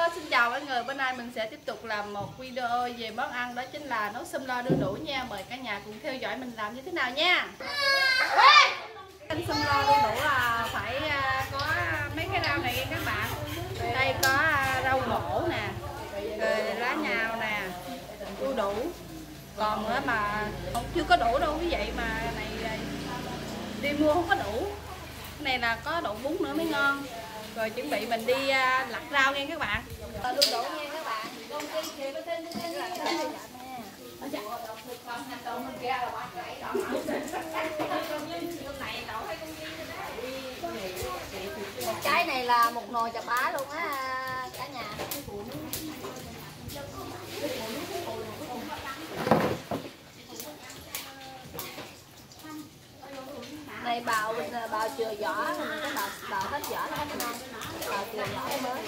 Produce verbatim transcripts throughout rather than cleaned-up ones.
xin chào mọi người. Bữa nay mình sẽ tiếp tục làm một video về món ăn, đó chính là nấu sum lo đu đủ nha. Mời cả nhà cùng theo dõi mình làm như thế nào nha. Canh sum lo đu đủ là phải có mấy cái rau này các bạn. Đây có rau ngổ nè, rồi lá nhào nè, đu đủ. Còn nữa mà không chưa có đủ đâu quý vị, mà này đi mua không có đủ. Cái này là có đậu bún nữa mới ngon. Rồi chuẩn bị mình đi lặt rau nha các bạn. Đu đủ nha các bạn. Một cái này là một nồi chà bá luôn á cả nhà. Này bào mình bào chừa vỏ, mình cái bào bào hết vỏ nó không ngon. Bào chừa vỏ mới.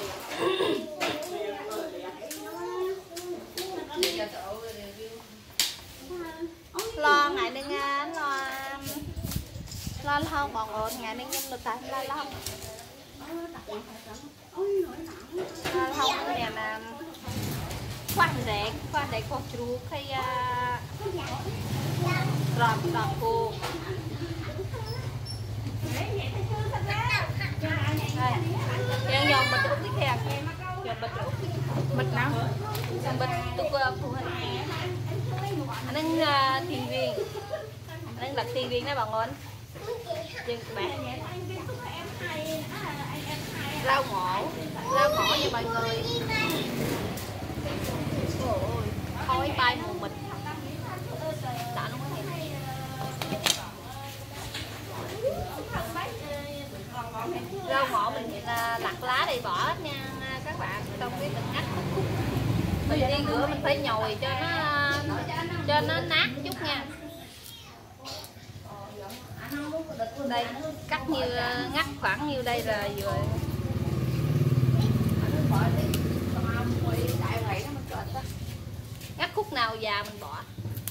Lo ngày đừng lo lo không bọn ổn ngày đừng nhân được tại lo lo không lo không nè là khoan rẹt khoan rẹt con chú khi rọt rọt cô đây nhom bịch úp cái kẹt nhom bịch úp bịch nào nhom bịch úp phụ hình anh đang tiền viên anh đang đặt tiền viên đó bà ngon chừng bạn rau ngổ rau ngổ nha mọi người. Ôi khói bay mù mịt đã luôn á. Rau ngổ mình là lặt lá đi bỏ hết nha các bạn, xong cái mình ngắt khúc khúc. Mình đi rửa mình phải nhồi cho nó cho nó nát chút nha. Đây cắt như ngắt khoảng như đây là vừa. Ngắt khúc nào già mình bỏ.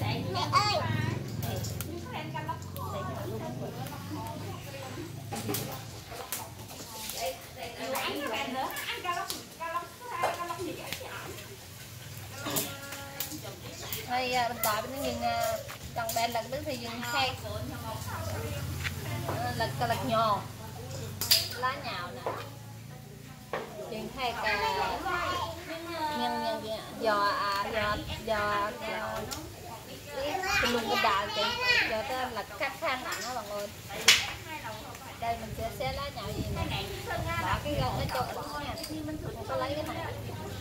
Đây mình tỏi bên nhìn cần bên lần đứng thì dừng khay lật lật nhò lá nhào nè dừng khay cả nhân nhân giò à giò giò luôn cái đào chị giờ cái lật cắt khăn nặng đó mọi người. Đây mình sẽ xé lá nhào gì nè, bỏ cái gân nó cho bỏ nha, mình có lấy cái này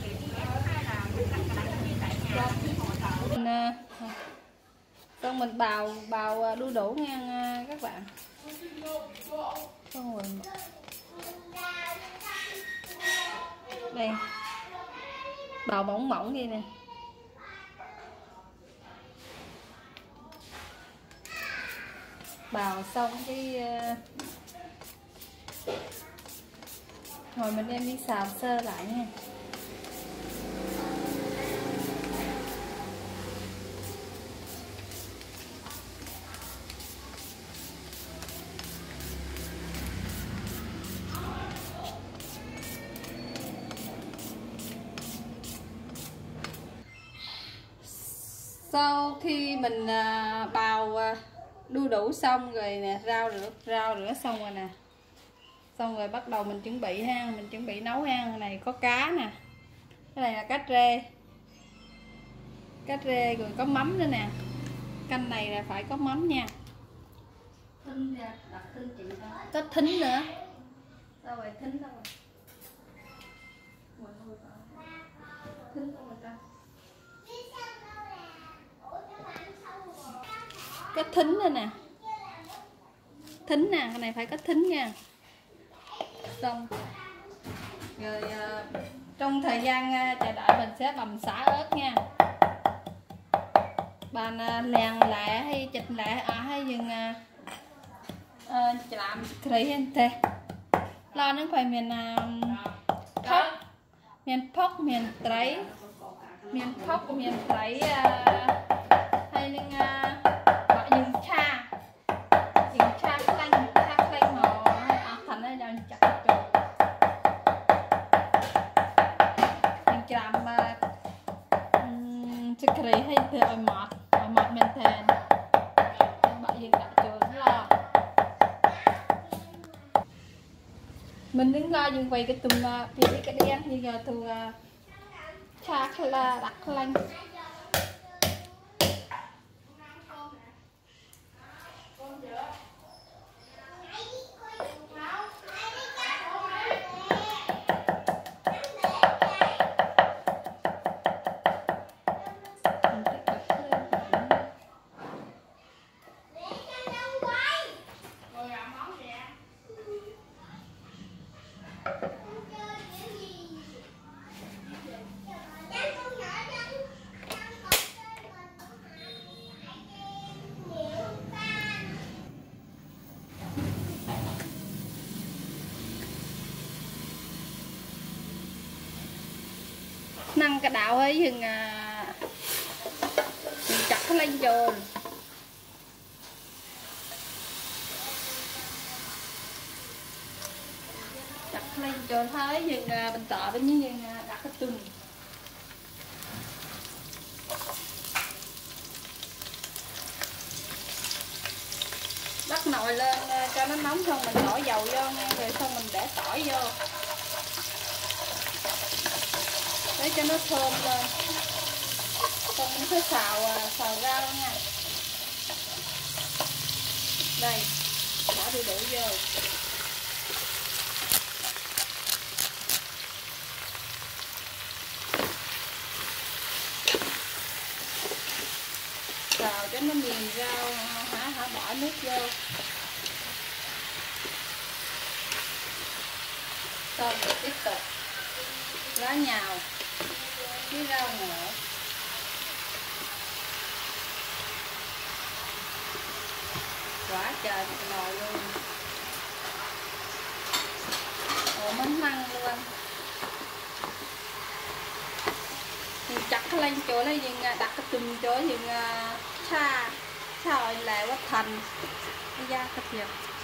mình, xong mình bào bào đu đủ nha các bạn. Xong rồi đây bào mỏng mỏng vậy nè, bào xong cái rồi mình đem đi xào sơ lại nha. Sau khi mình bào đu đủ xong rồi nè, rau rửa rau rửa xong rồi nè, xong rồi bắt đầu mình chuẩn bị ha, mình chuẩn bị nấu ha. Này có cá nè, cái này là cá trê, cá trê rồi có mắm nữa nè. Canh này là phải có mắm nha. Có thính nữa. Sao vậy thính đâu rồi? Thính đâu rồi ta? Có thính nữa nè, thính nè, cái này phải có thính nha. Xong rồi uh, trong thời gian uh, chờ đợi mình sẽ bằm xả ớt nha. Bạn uh, lèn lại hay chịch lại à hay dừng uh, uh, làm khỉ hen tê lo nó phải miền uh, phóc miền phóc miền tây miền phóc miền tây uh, hay nên uh, dùng cha dùng cha lanh cha lanh mà à, thành ra chặt chạm màจะกรีให้เธอเอาหมดเอาหมดแมนแทนbạn hiện tại trường lo mình đứng lo dừng quay cái tùm phía cái đen như giờ từ cha là đặt lanh năng cái đạo ấy dừng à, chặt lên chồn chặt lên chồn thấy dừng à, mình tọa bên như dừng à, đặt cái tùm bắt nồi lên cho nó nóng, xong mình đổ dầu vô nha, rồi xong mình để tỏi vô để cho nó thơm lên, xong mình phải xào xào rau nha. Đây bỏ đu đủ vô, xào cho nó mềm rau hả hả bỏ nước vô, xong rồi tiếp tục lá nhào với rau ngộ, quá trời một nồi luôn, ồ mến măng luôn. Thì chặt lên chỗ này dừng đặt cái tùm chỗ dừng cha cha rồi lại quá thành ra cái gì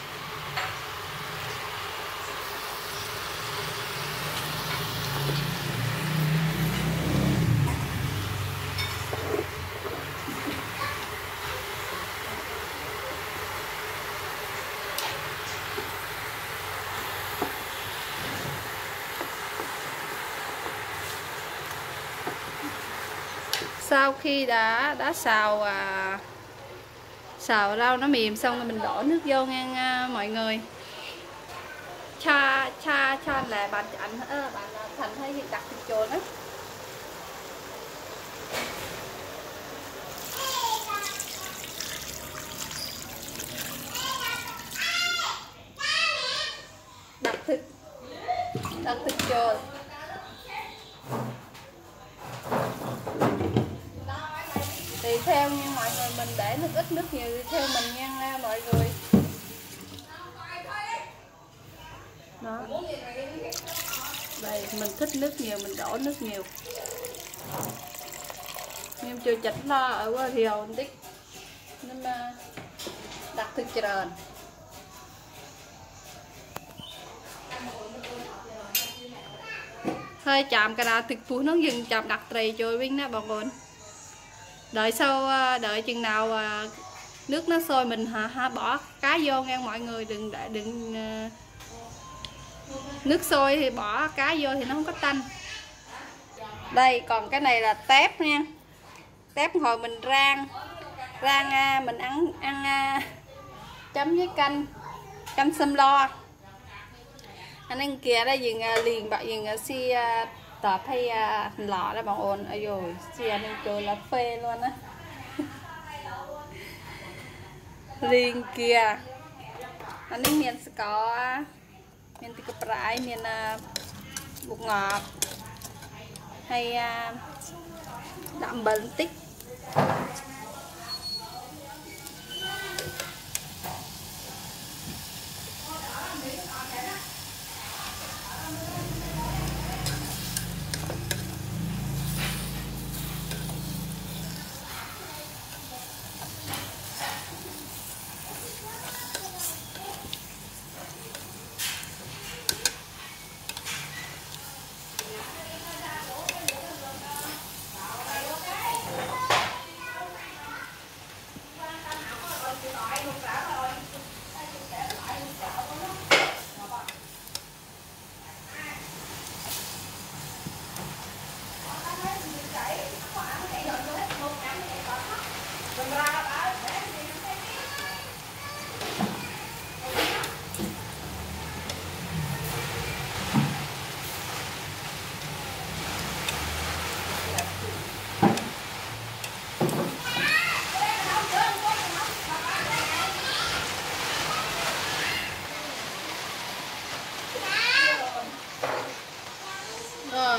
sau khi đã đã xào à, xào rau nó mềm xong rồi mình đổ nước vô nha à, mọi người. Cha cha cha là bạn ảnh à, bạn Thành thấy hiện đặt thịt chồn đó. Đặt thịt đặt thịt chồn. Thì theo như mọi người mình để nước ít nước nhiều theo mình nha mọi người. Đó. Đây mình thích nước nhiều mình đổ nước nhiều. Nhưng chưa chặt lo ở qua thiều tích nên đặt thịt trơn. Hơi chạm cái đó thịt phú nó dừng chạm đặt trầy trôi bên đó bọn con. Đợi sau đợi chừng nào nước nó sôi mình hả, hả bỏ cá vô nha mọi người, đừng để đừng nước sôi thì bỏ cá vô thì nó không có tanh. Đây còn cái này là tép nha, tép hồi mình rang rang mình ăn ăn chấm với canh canh sâm lo. Anh anh kia đây dừng liền bạn dừng xi tập hay lọ đó bọn ồn ơi rồi xi anh em chơi là phê luôn á. Liền kia anh ấy miền sẽ có miền tây cặp rải miền bột ngọt hay đậm bẩn tích.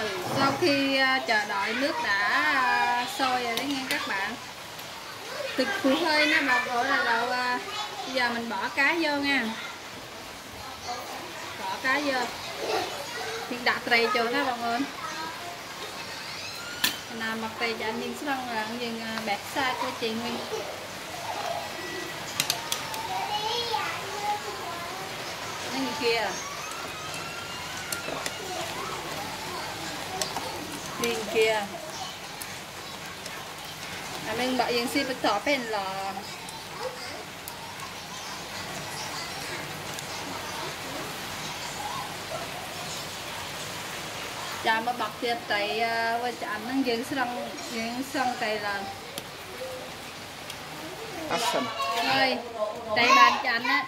Sau khi chờ đợi nước đã sôi rồi đấy nghe các bạn. Thịt củ hơi nó bọc rồi là đậu. Bây giờ mình bỏ cá vô nha. Bỏ cá vô. Thì đặt rầy cho nó bạn ơi. Nào mặc rầy cho anh nhìn xong là nhìn bẹt xa của chị Nguyên. Nó như kia. Bên kia. À, mình bảo yên si bật tỏ bên là chả mà bật tiệt tay và chả nó dương xong dương xong tay là action ơi tay bàn chanh á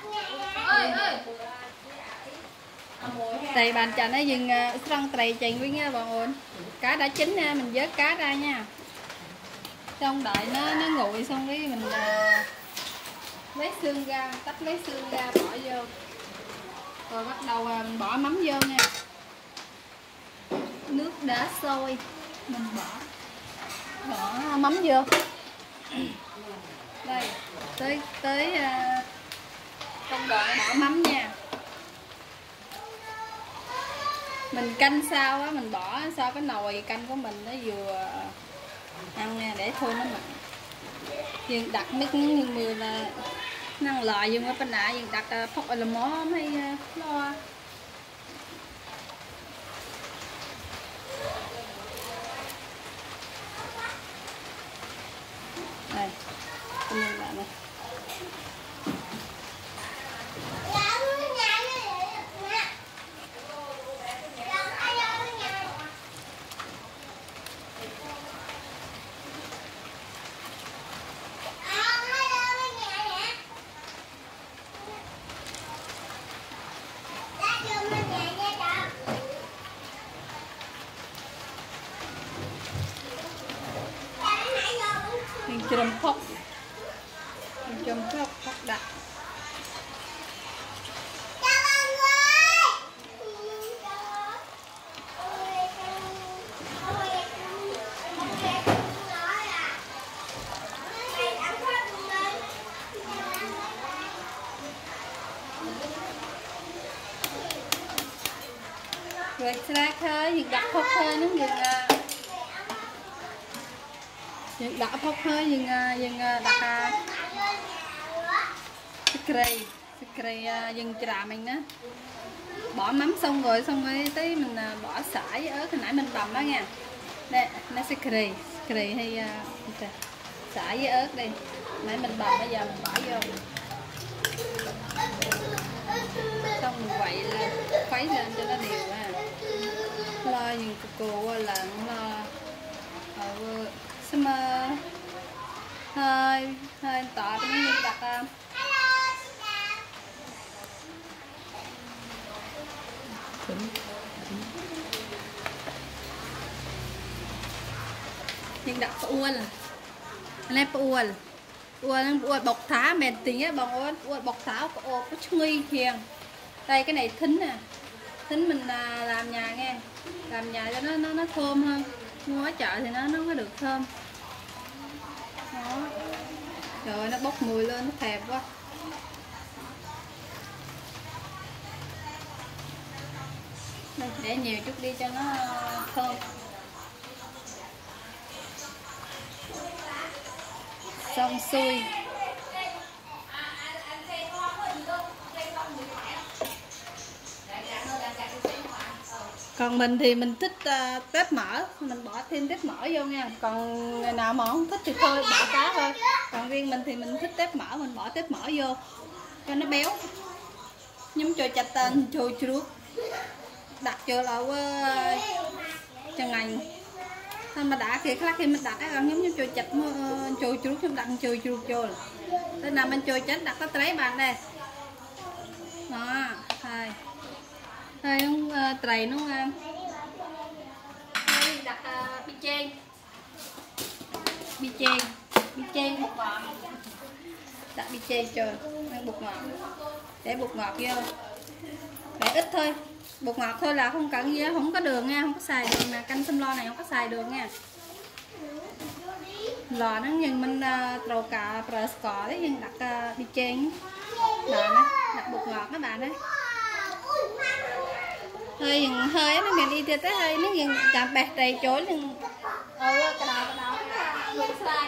tay bàn chanh á dừng xong tay chành với nha bạn ơi. Cá đã chín nha, mình vớt cá ra nha. Xong đợi nó nó nguội xong cái mình uh, lấy xương ra, tách lấy xương ra bỏ vô. Rồi bắt đầu uh, bỏ mắm vô nha. Nước đã sôi, mình bỏ bỏ mắm vô. Đây, tới tới uh, công đoạn bỏ mắm nha. Mình canh sao á, mình bỏ sao cái nồi canh của mình nó vừa ăn nha, để thôi nó mặn. Dương đặt nước nhưng mưa là năng lợi dương ở bên nãy dương đặt phốc là mó hay lo. Đây, mình lại này. Mình chùm phốc, mình chùm phốc, phốc đặt. Rồi slack hơi, mình đặt phốc hơi nó dừng dừng đặt phốc hơi dừng dừng đặt spray spray dừng trà mình đó. Bỏ mắm xong rồi xong rồi tới mình bỏ sả với ớt hồi nãy mình bầm đó nha. Đây nó spray spray hay uh, sả với ớt đây nãy mình bầm, bây giờ mình bỏ vô xong mình quậy lên khuấy lên cho nó đều ha. Lo những cô là lo ở summer hơi hơi tỏ nó như đặt nhưng đặt uol này uol uol uol bọc thả mệt tính á bằng uol uol bọc thả của ô có chui hiền. Đây cái này thính nè, thính mình làm nhà nghe, làm nhà cho nó nó nó thơm hơn, mua ở chợ thì nó nó có được thơm. Đó. Rồi nó bốc mùi lên nó thèm quá. Đây, để nhiều chút đi cho nó thơm. Xong xuôi. Còn mình thì mình thích uh, tép mỡ, mình bỏ thêm tép mỡ vô nha. Còn người nào mà không thích thì thôi bỏ cá thôi. Còn riêng mình thì mình thích tép mỡ, mình bỏ tép mỡ vô cho nó béo. Nhúng cho chặt tên chua chuột. Đặt cho là uh, cho ngành. Thôi mà đã khi khác khi mình đặt á còn nhúng cho chặt uh, chua chuột không đặt chua chuột vô. Tới nào mình chua chết đặt cái tray bàn đây. Đó, thôi. Đây nó uh, trầy nó uh, đặt uh, bi chen bi chen bi chen bột ngọt, đặt bi chen cho bột ngọt, để bột ngọt vô để ít thôi Bột ngọt thôi là không cần gì, không có đường nha, không có xài đường nè, canh sâm lo này không có xài đường nha. Lò nó nhưng mình trầu cả bờ cỏ đấy nhưng đặt đi trên bạn ấy, đặt bột ngọt các bạn đấy. Hơi hơi nó miền đi tiệt tới hơi nó nhưng chạm bẹt đầy chối nhưng ờ cái đó cái đó luôn sai.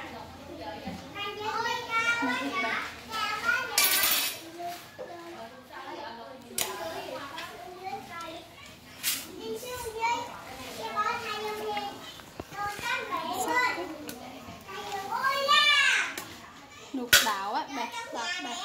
Nục đảo á, bẹt bẹt bẹt.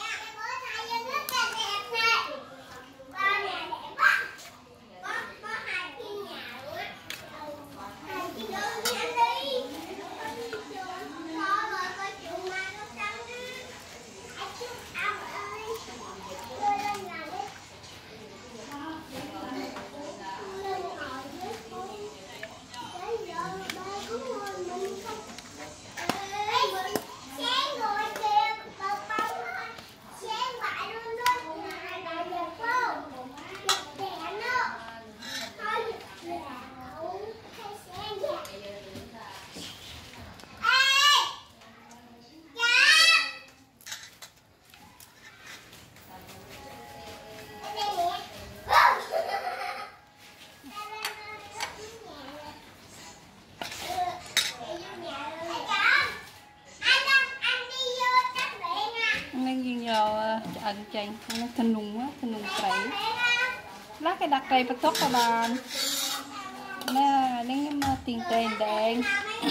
Ăn chanh nó thân nung á, thân nung tray lá cái đặc tray bắt tóc các bạn nè đến cái tiền tiền đen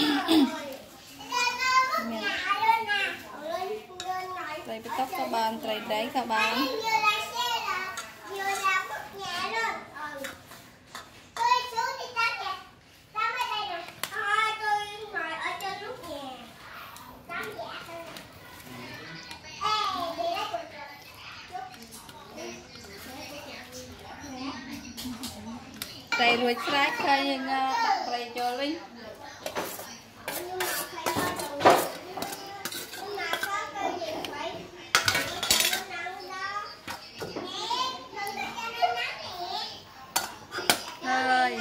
tray bắt tóc các bạn, tray đen các bạn. Tray ruột sạch thôi nhưng đặt tray cho Linh. Rồi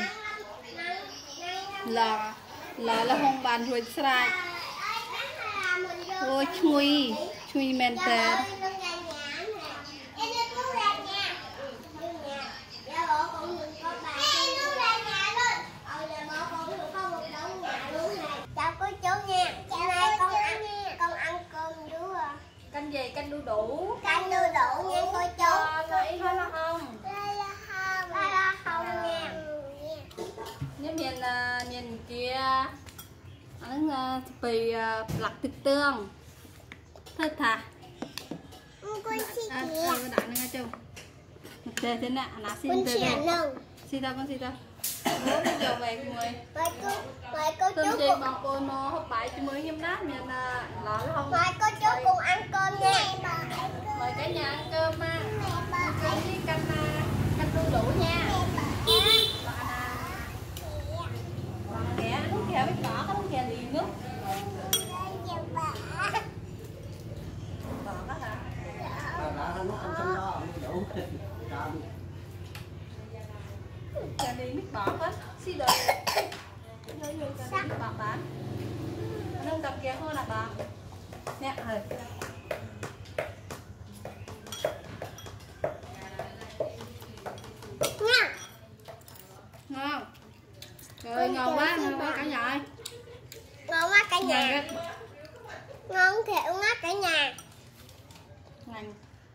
là là là không bàn ruột sạch. Ôi chui chui men tê. Canh gì? Canh đu đủ. Canh đu đủ nha cô chú. Lấy hết là không? Đây là không. Đây là không nha. Như miền miền kia ăn bì lặt thịt tương. Thật hả? Con xin à, chị. À, đã nữa chú. Đây thế nè, nó xin con từ xin đâu? Xin đâu con xin đâu? Bố bây giờ về cùng người. Mời cô, mời cô Tôm chú chị cùng. bằng cô nó hấp bãi chứ mới hiếm nát miền lọ nó không. Mời cô chú cùng ăn cơm nha. Mời cả nhà ăn cơm á. Mẹ Ăn cơm với canh canh đu đủ nha. Còn kìa, nước kìa biết bỏ cái nước kìa liền nước. Bỏ đó hả? Kìa đi biết bỏ hết. Xí đời. Sắc bạc bán. Nâng tập kia thôi là bạc. Nè rồi. Nha. Ngon. Rồi ngon quá, ngon quá cả nhà ơi. Ngon quá cả nhà. Ngon thiệt quá cả nhà. Ngon.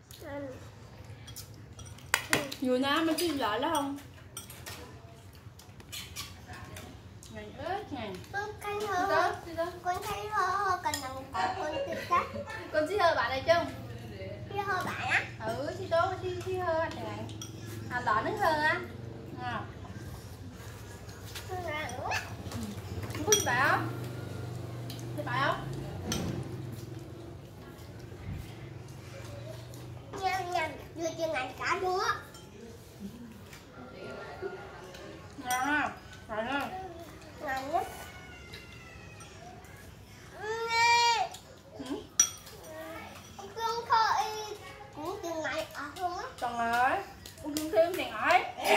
Vừa ná mới chứ lợi đó không? Ngon ớt nè. Con canh hơ. Con thấy hơ cần nằm con tự cắt. Con xí hơ bạn này chung. Xí hơ bạn á. Ừ, xí tố xí xí hơ anh này. À lọ nước hơ á. À. Không có gì bảo. Gì bảo? Nhâm nhâm, vừa chưa ngành cả đũa. Ngon không? Rồi không? Ngon nhất. Con khơi cũng chừng này ở không á. Còn rồi. Uống thêm tiền hỏi.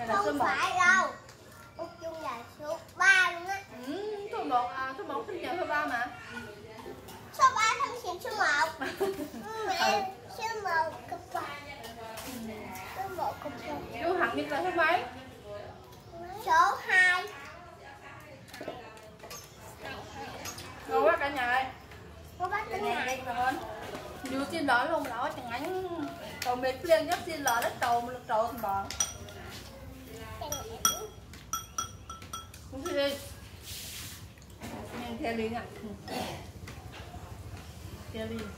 Này là số Không một. phải đâu. Út Chung là số ba luôn á. Ừ, số một à, số một thích nhận số ba mà. Số ba thân xịn số một. Mẹ, số một cục quà. Số một cục quà. Chú Hằng biết là số mấy? Số hai. Ngon quá cả nhà ơi. Cô bác Cả tính nhà này. đây con. Dù xin lỗi luôn lỡ chẳng ánh cầu mệt liền nhất xin lỗi đất trầu một trầu thằng bọn. Không thích đi. Nhìn theo liền à. Theo liền.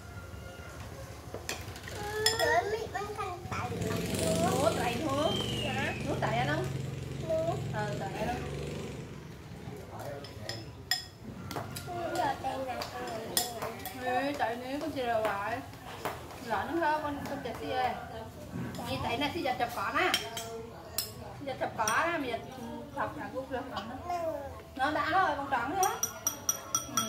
Rồi mấy bánh canh tại Ủa tại thôi. Nước tại anh không? nước. Ờ tại anh không? Giờ đây nè. Ừ, tại nếu con chị rồi lại lỡ nó hơn con con chặt gì ơi như tại này thì giờ chập cỏ nè giờ chập cỏ á bây giờ thật là cũng được nó đã rồi con tròn thế ừ.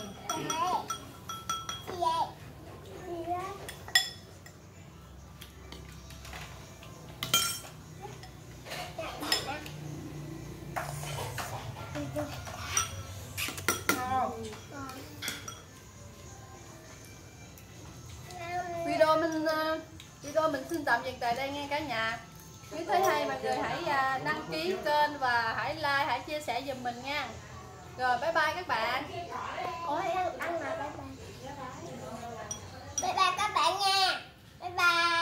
Ngon. Video mình video mình xin tạm dừng tại đây nghe cả nhà. Nếu thấy hay mọi người hãy đăng ký kênh và hãy like, hãy chia sẻ giùm mình nha. Rồi bye bye các bạn. Ủa ăn ăn mà bye bye. Bye bye các bạn nha. Bye bye.